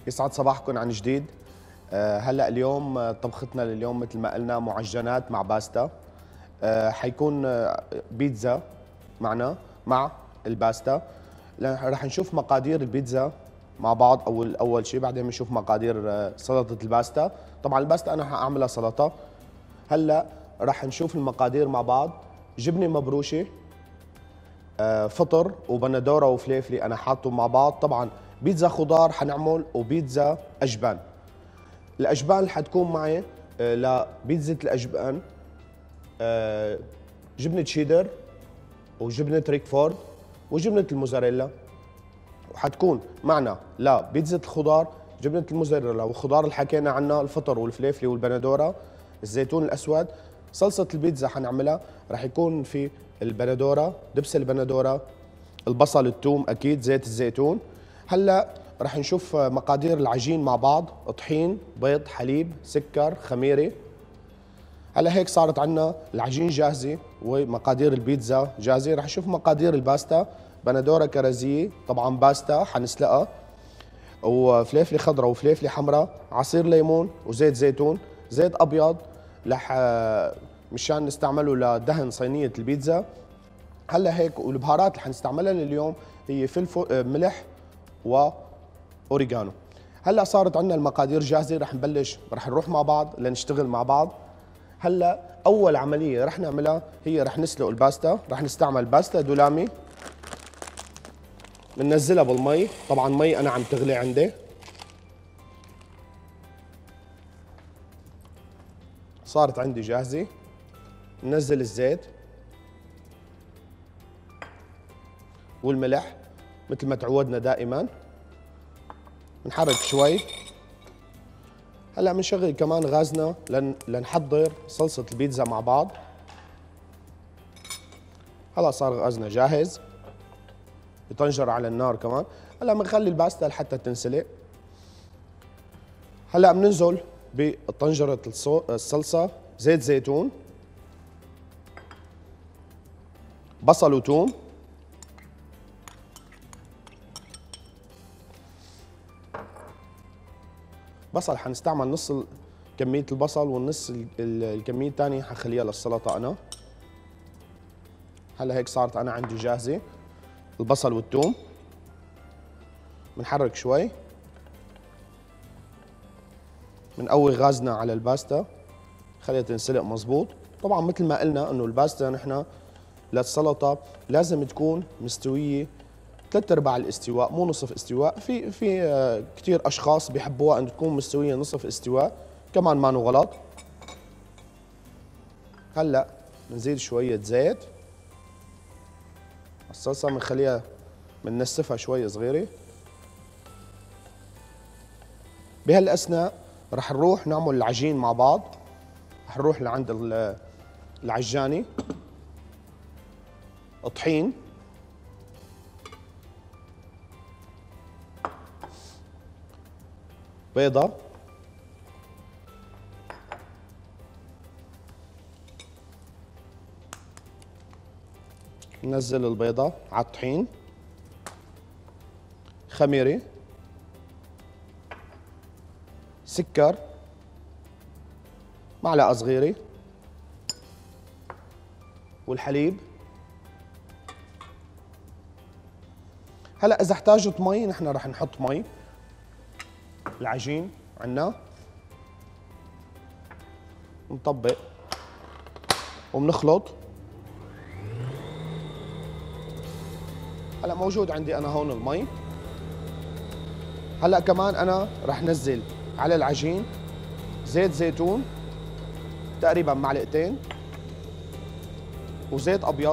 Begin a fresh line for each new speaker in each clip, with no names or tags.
يسعد صباحكم عن جديد. هلا اليوم طبختنا لليوم مثل ما قلنا معجنات مع باستا. حيكون بيتزا معنا مع الباستا. رح نشوف مقادير البيتزا مع بعض اول شيء، بعدين بنشوف مقادير سلطه الباستا. طبعا الباستا انا حاعملها سلطه. هلا رح نشوف المقادير مع بعض. جبنه مبروشه، فطر وبندوره وفليفلي انا حاطهم مع بعض. طبعا بيتزا خضار حنعمل وبيتزا اجبان. الاجبان اللي حتكون معي لبيتزا الاجبان جبنه شيدر وجبنه ريكفورد وجبنه الموزاريلا. وحتكون معنا لبيتزا الخضار جبنه الموزاريلا والخضار اللي حكينا عنها، الفطر والفليفلي والبندوره، الزيتون الاسود. صلصه البيتزا حنعملها رح يكون في البندوره، دبس البندوره، البصل، الثوم، اكيد زيت الزيتون. هلا رح نشوف مقادير العجين مع بعض: طحين، بيض، حليب، سكر، خميره. هلا هيك صارت عنا العجين جاهزه ومقادير البيتزا جاهزه. رح نشوف مقادير الباستا: بندوره كرزيه، طبعا باستا حنسلقها، وفليفله خضراء وفليفله حمراء، عصير ليمون وزيت زيتون، زيت ابيض مشان نستعمله لدهن صينيه البيتزا. هلا هيك. والبهارات اللي حنستعملها لليوم هي فلفل، ملح واوريجانو. هلا صارت عندنا المقادير جاهزه، رح نروح مع بعض لنشتغل مع بعض. هلا اول عمليه رح نعملها هي رح نسلق الباستا. رح نستعمل باستا دولامي، بننزلها بالمي. طبعا مي انا عم تغلي عندي. صارت عندي جاهزه. ننزل الزيت والملح مثل ما تعودنا دائما. بنحرك شوي. هلا بنشغل كمان غازنا لنحضر صلصة البيتزا مع بعض. هلا صار غازنا جاهز، بطنجرة على النار كمان. هلا بنخلي الباستا لحتى تنسلق. هلا بننزل بطنجرة الصلصة: زيت زيتون، بصل وثوم، بصل حنستعمل نص كمية البصل، والنص الكمية الثانية حخليها للسلطة أنا. هلا هيك صارت أنا عندي جاهزة البصل والثوم. بنحرك شوي، بنقوي غازنا على الباستا خليها تنسلق مزبوط. طبعا مثل ما قلنا إنه الباستا نحن للسلطة لازم تكون مستوية 3/4 الاستواء، مو نصف استواء. في كثير اشخاص بيحبوها ان تكون مستويه نصف استواء، كمان ما غلط. هلا بنزيد شويه زيت. الصلصه بنخليها بننسفها شوي صغيره. بهالاثناء رح نروح نعمل العجين مع بعض. رح نروح لعند العجاني. طحين، بيضة، ننزل البيضة على الطحين، خميرة، سكر معلقة صغيرة، والحليب. هلا إذا احتاجت مي نحن رح نحط مي. العجين عنا نطبق وبنخلط. هلا موجود عندي انا هون المي. هلا كمان انا رح نزل على العجين زيت زيتون تقريبا معلقتين، وزيت ابيض.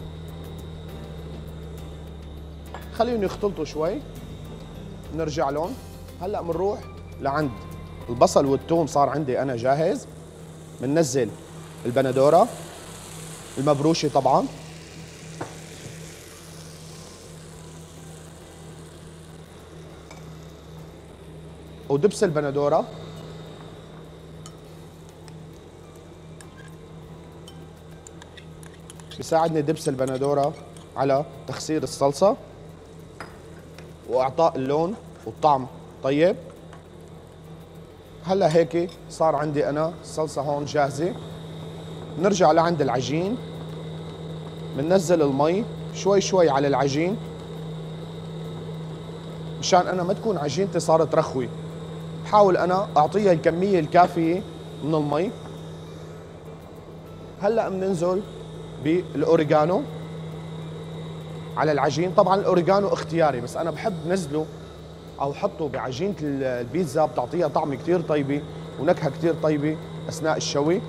خليهم يختلطوا شوي، نرجع لهم. هلا بنروح لعند البصل والثوم. صار عندي انا جاهز. بننزل البندوره المبروشه طبعا، ودبس البندوره، بيساعدني دبس البندوره على تخسير الصلصه واعطاء اللون والطعم طيب. هلا هيك صار عندي انا الصلصه هون جاهزه. نرجع لعند العجين، بننزل المي شوي شوي على العجين مشان انا ما تكون عجينتي صارت رخوه. بحاول انا اعطيها الكميه الكافيه من المي. هلا بننزل بالاوريجانو على العجين. طبعا الاوريجانو اختياري، بس انا بحب نزله او حطه بعجينه البيتزا، بتعطيها طعم كثير طيبه ونكهه كثير طيبه اثناء الشوي.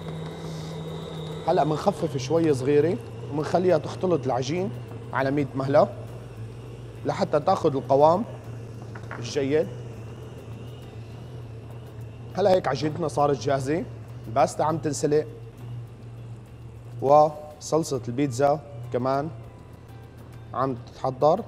هلا بنخفف شوي صغيره وبنخليها تختلط العجين على 100 مهله لحتى تاخذ القوام الجيد. هلا هيك عجينتنا صارت جاهزه، الباستا عم تنسلق وصلصه البيتزا كمان عم تتحضر.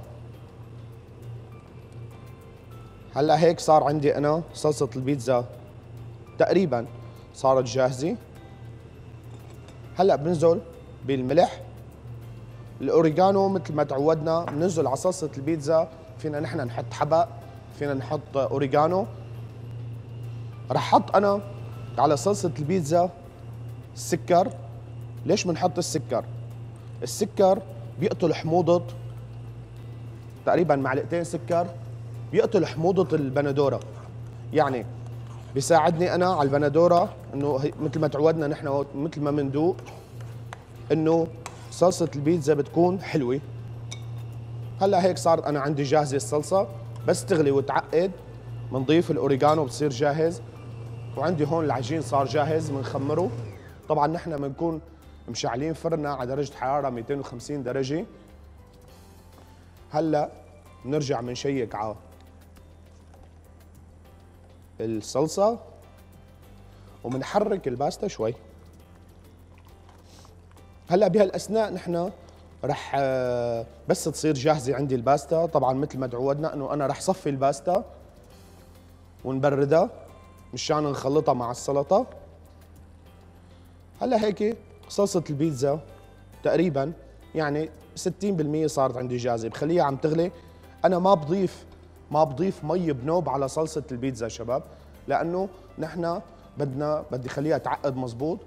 هلا هيك صار عندي انا صلصه البيتزا تقريبا صارت جاهزه. هلا بننزل بالملح، الاوريجانو مثل ما تعودنا بننزل على صلصه البيتزا. فينا نحن نحط حبق، فينا نحط اوريجانو. رح حط انا على صلصه البيتزا السكر. ليش بنحط السكر؟ السكر بيقتل حموضه، تقريبا معلقتين سكر بيقتل حموضه البندوره، يعني بيساعدني انا على البندوره انه مثل ما تعودنا نحن مثل ما بندوق انه صلصه البيتزا بتكون حلوه. هلا هيك صار انا عندي جاهزه الصلصه، بس تغلي وتعقد بنضيف الاوريجانو بصير جاهز. وعندي هون العجين صار جاهز بنخمره. طبعا نحن بنكون مشعلين فرنا على درجه حراره 250 درجه. هلا بنرجع بنشيك على الصلصه وبنحرك الباستا شوي. هلا بهالاثناء نحن رح بس تصير جاهزه عندي الباستا. طبعا مثل ما تعودنا انه انا رح صفي الباستا ونبردها مشان نخلطها مع السلطه. هلا هيك صلصه البيتزا تقريبا يعني 60% صارت عندي جاهزه. بخليها عم تغلي. انا ما بضيف مي بنوب على صلصه البيتزا شباب، لانه نحن بدي خليها تعقد مزبوط.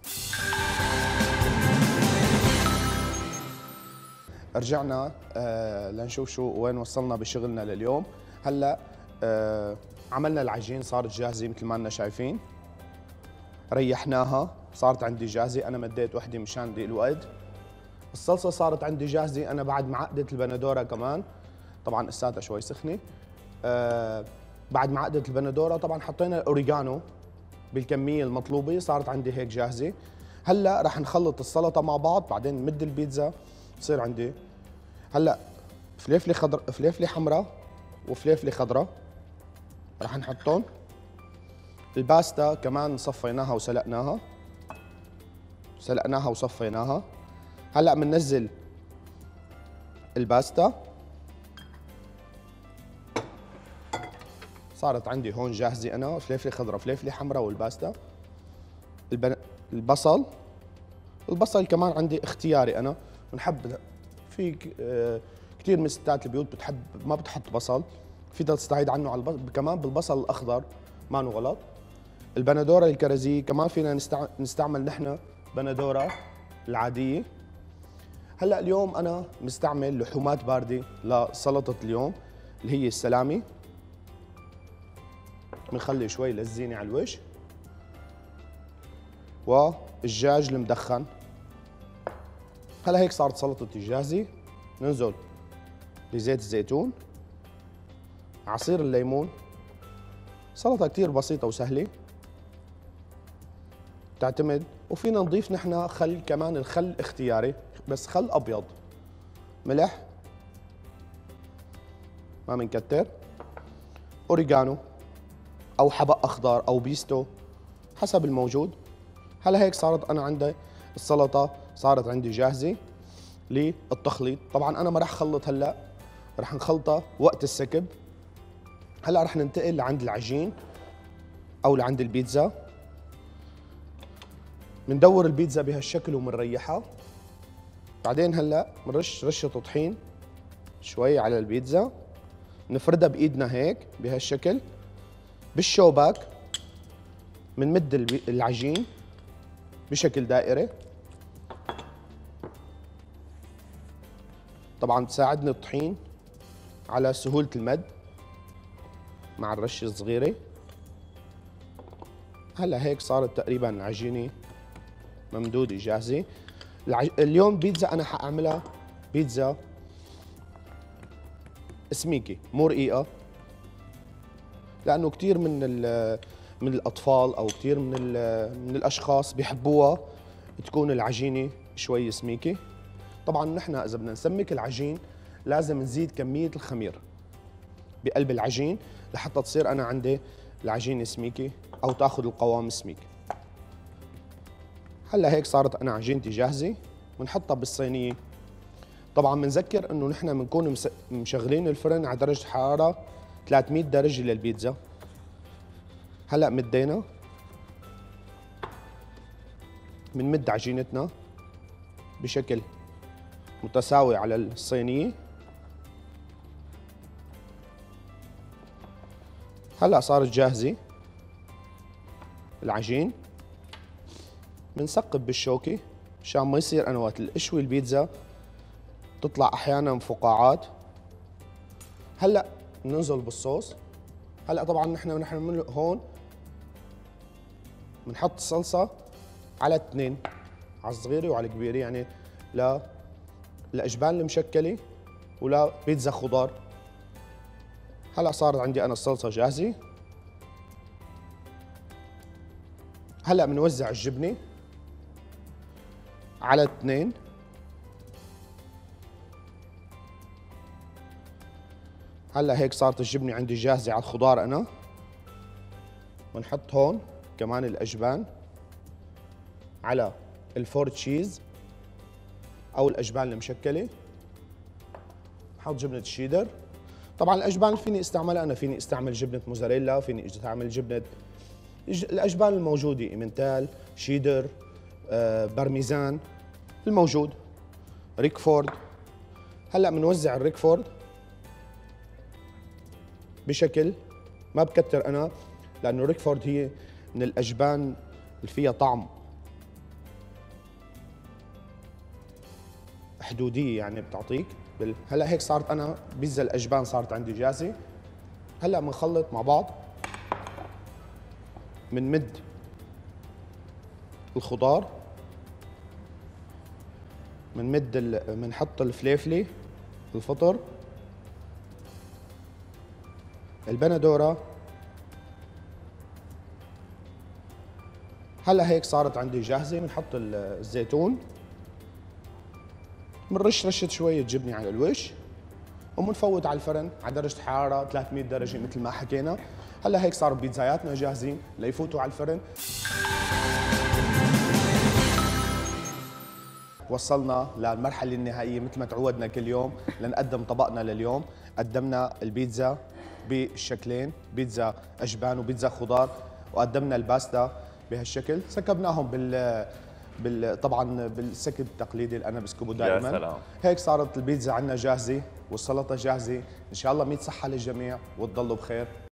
رجعنا لنشوف شو وين وصلنا بشغلنا لليوم. هلا عملنا العجين صارت جاهزه مثل ما اننا شايفين. ريحناها صارت عندي جاهزه. انا مديت وحده مشان ضيق الوقت. الصلصه صارت عندي جاهزه انا بعد ما عقدت البندوره كمان. طبعا اساتها شوي سخنه. بعد ما عقدت البندوره طبعا حطينا الاوريجانو بالكميه المطلوبه. صارت عندي هيك جاهزه. هلا رح نخلط السلطه مع بعض، بعدين نمد البيتزا بصير عندي هلا فليفله خضراء، فليفله حمراء وفليفله خضراء رح نحطهم. الباستا كمان صفيناها سلقناها وصفيناها. هلا بننزل الباستا. صارت عندي هون جاهزه انا فليفله خضراء فليفله حمراء والباستا. البصل كمان عندي اختياري انا. بنحب في كثير من ستات البيوت بتحب ما بتحط بصل، في تستعيد عنه على كمان بالبصل الاخضر ما غلط. البندوره الكرزيه كمان فينا نستعمل نحن بندوره العاديه. هلا اليوم انا مستعمل لحومات بارده لسلطه اليوم اللي هي السلامي. بنخلي شوي للزينه على الوجه، والدجاج المدخن. هلا هيك صارت سلطتي جاهزه. ننزل بزيت الزيتون، عصير الليمون. سلطه كثير بسيطه وسهله تعتمد. وفينا نضيف نحن خل كمان. الخل اختياري بس خل ابيض. ملح ما بنكتر. اوريجانو او حبق اخضر او بيستو حسب الموجود. هلا هيك صارت انا عندي السلطه صارت عندي جاهزه للتخليط. طبعا انا ما رح خلط هلا، رح نخلطها وقت السكب. هلا رح ننتقل لعند العجين او لعند البيتزا. بندور البيتزا بهالشكل وبنريحها. بعدين هلا بنرش رشه طحين شوي على البيتزا، نفردها بايدنا هيك بهالشكل بالشوبك. بنمد العجين بشكل دائري. طبعا تساعدني الطحين على سهولة المد مع الرشة الصغيرة. هلا هيك صارت تقريبا العجينة ممدودة جاهزة. اليوم بيتزا أنا حأعملها بيتزا سميكة مو رقيقة، لأنه كثير من الأطفال أو كثير من الأشخاص بيحبوها تكون العجينة شوي سميكة. طبعا نحن إذا بدنا نسمك العجين لازم نزيد كمية الخمير بقلب العجين لحتى تصير أنا عندي العجينة سميكة أو تاخذ القوام سميك. هلا هيك صارت أنا عجينتي جاهزة، بنحطها بالصينية. طبعا بنذكر إنه نحن بنكون مشغلين الفرن على درجة حرارة 300 درجة للبيتزا. هلا مدينا بنمد عجينتنا بشكل متساوي على الصينية. هلا صارت جاهزة العجين. بنثقب بالشوكة مشان ما يصير انا وقت الاشوي البيتزا تطلع احيانا فقاعات. هلا بننزل بالصوص. هلا طبعا نحن هون بنحط الصلصة على 2، على الصغيرة وعلى الكبيرة، يعني لأجبان المشكلة ولا بيتزا خضار. هلا صارت عندي انا الصلصة جاهزة. هلا بنوزع الجبنة على 2. هلا هيك صارت الجبنة عندي جاهزة على الخضار انا. بنحط هون كمان الأجبان على الفور تشيز أو الأجبان المشكلة. بحط جبنة الشيدر. طبعا الأجبان فيني استعملها أنا، فيني استعمل جبنة موزاريلا، فيني استعمل جبنة الأجبان الموجودة، إيمنتال، شيدر، بارميزان الموجود، ريكفورد. هلا بنوزع الريكفورد بشكل ما بكتر انا، لانه ريكفورد هي من الاجبان اللي فيها طعم حدوديه، يعني بتعطيك هلا هيك صارت انا بيتزا الاجبان صارت عندي جاهزه. هلا بنخلط مع بعض، بنمد الخضار، بنحط الفليفله، الفطر، البندوره. هلا هيك صارت عندي جاهزه. بنحط الزيتون، بنرش رشه شويه جبنه على الوش، وبنفوت على الفرن على درجه حراره 300 درجه مثل ما حكينا. هلا هيك صاروا بيتزاياتنا جاهزين ليفوتوا على الفرن. وصلنا للمرحله النهائيه مثل ما تعودنا كل يوم لنقدم طبقنا لليوم. قدمنا البيتزا بالشكلين، بيتزا اجبان وبيتزا خضار، وقدمنا الباستا بهالشكل. سكبناهم طبعا بالسكب التقليدي اللي انا بسكبه دائما.
يا سلام.
هيك صارت البيتزا عندنا جاهزه والسلطه جاهزه. ان شاء الله 100 صحه للجميع وتضلوا بخير.